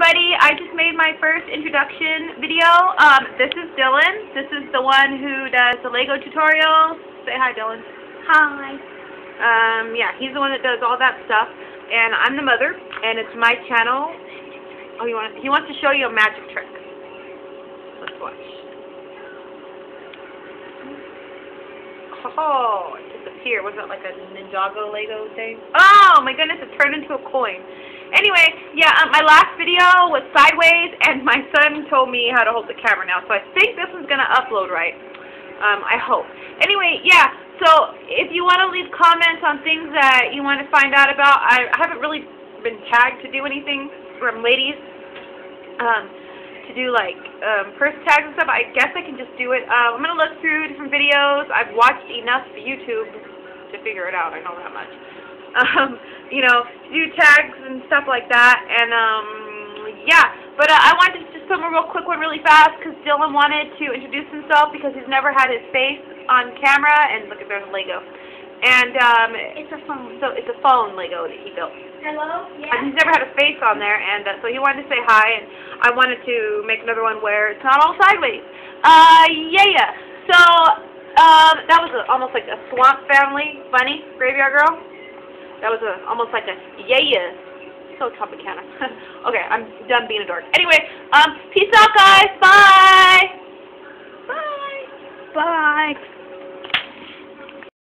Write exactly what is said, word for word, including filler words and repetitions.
everybody. I just made my first introduction video. Um, this is Dylan. This is the one who does the Lego tutorial. Say hi, Dylan. Hi. Um, yeah, he's the one that does all that stuff. And I'm the mother, and it's my channel. Oh, you want? He wants to show you a magic trick. Let's watch. Oh, it disappeared. Was that like a Ninjago Lego thing? Oh my goodness, it turned into a coin. Anyway, yeah, um, my last video was sideways, and my son told me how to hold the camera now, so I think this one's going to upload right. Um, I hope. Anyway, yeah, so if you want to leave comments on things that you want to find out about, I, I haven't really been tagged to do anything from ladies, um, to do like um, purse tags and stuff. I guess I can just do it. Um, I'm going to look through different videos. I've watched enough YouTube to figure it out, I know that much. Um, you know, do tags and stuff like that, and, um, yeah, but uh, I wanted to just film a real quick one really fast, because Dylan wanted to introduce himself, because he's never had his face on camera, and look, there's a Lego, and, um, It's a phone. so it's a phone Lego that he built. Hello? Yeah. And he's never had a face on there, and uh, so he wanted to say hi, and I wanted to make another one where it's not all sideways. Uh, yeah, yeah, so, um, that was a, almost like a Swamp Family Bunny Graveyard Girl. That was a, almost like a yeah, yeah. So Tropicana. Okay, I'm done being a dork. Anyway, um, peace out, guys. Bye. Bye. Bye.